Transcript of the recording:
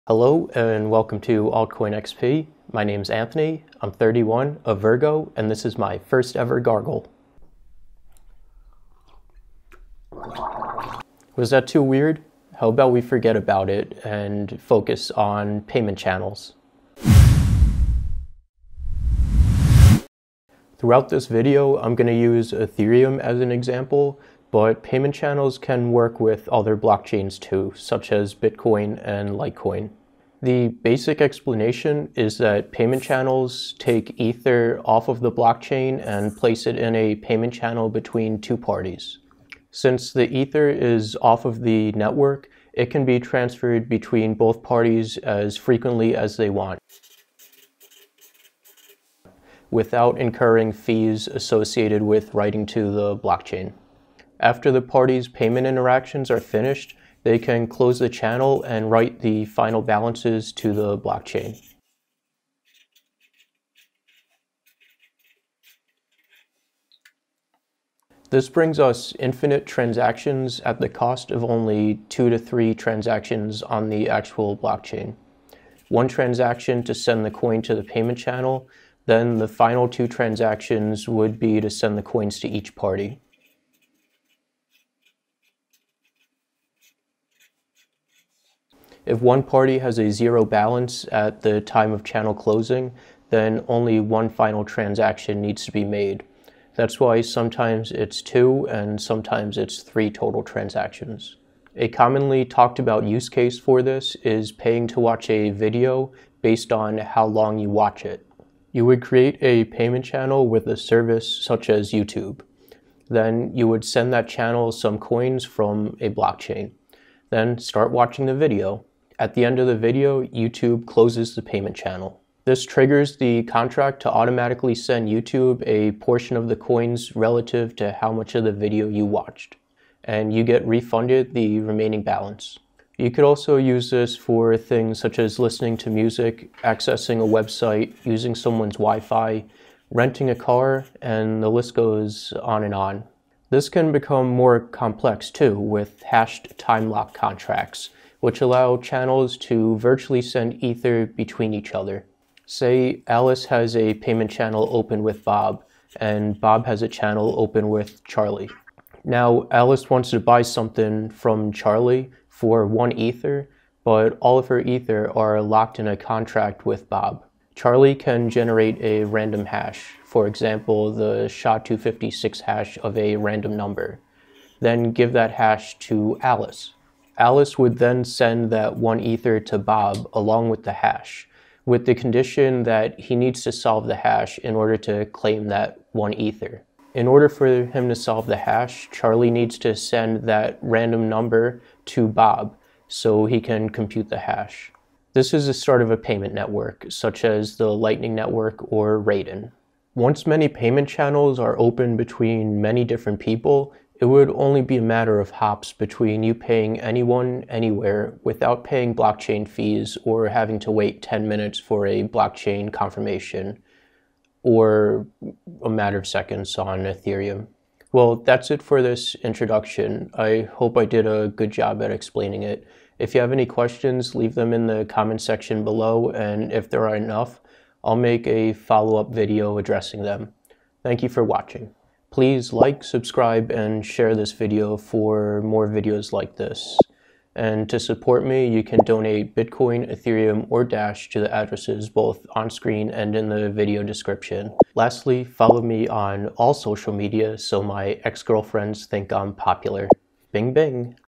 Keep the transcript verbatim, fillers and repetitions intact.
Hello and welcome to Altcoin X P. My name's Anthony, I'm thirty-one, a Virgo, and this is my first ever gargle. Was that too weird? How about we forget about it and focus on payment channels? Throughout this video, I'm going to use Ethereum as an example, but payment channels can work with other blockchains too, such as Bitcoin and Litecoin. The basic explanation is that payment channels take Ether off of the blockchain and place it in a payment channel between two parties. Since the Ether is off of the network, it can be transferred between both parties as frequently as they want, without incurring fees associated with writing to the blockchain. After the parties' payment interactions are finished, they can close the channel and write the final balances to the blockchain. This brings us infinite transactions at the cost of only two to three transactions on the actual blockchain. One transaction to send the coin to the payment channel, then the final two transactions would be to send the coins to each party. If one party has a zero balance at the time of channel closing, then only one final transaction needs to be made. That's why sometimes it's two and sometimes it's three total transactions. A commonly talked about use case for this is paying to watch a video based on how long you watch it. You would create a payment channel with a service such as YouTube. Then you would send that channel some coins from a blockchain. Then start watching the video. At the end of the video, YouTube closes the payment channel. This triggers the contract to automatically send YouTube a portion of the coins relative to how much of the video you watched, and you get refunded the remaining balance. You could also use this for things such as listening to music, accessing a website, using someone's Wi-Fi, renting a car, and the list goes on and on. This can become more complex too with hashed time lock contracts, which allow channels to virtually send Ether between each other. Say Alice has a payment channel open with Bob, and Bob has a channel open with Charlie. Now Alice wants to buy something from Charlie for one Ether, but all of her Ether are locked in a contract with Bob. Charlie can generate a random hash, for example, the S H A two fifty-six hash of a random number, then give that hash to Alice. Alice would then send that one Ether to Bob along with the hash, with the condition that he needs to solve the hash in order to claim that one Ether. In order for him to solve the hash, Charlie needs to send that random number to Bob so he can compute the hash. This is the start of a payment network, such as the Lightning Network or Raiden. Once many payment channels are open between many different people, it would only be a matter of hops between you paying anyone, anywhere, without paying blockchain fees or having to wait ten minutes for a blockchain confirmation, or a matter of seconds on Ethereum. Well, that's it for this introduction. I hope I did a good job at explaining it. If you have any questions, leave them in the comment section below, and if there are enough, I'll make a follow-up video addressing them. Thank you for watching. Please like, subscribe, and share this video for more videos like this. And to support me, you can donate Bitcoin, Ethereum, or Dash to the addresses both on screen and in the video description. Lastly, follow me on all social media so my ex-girlfriends think I'm popular. Bing bing!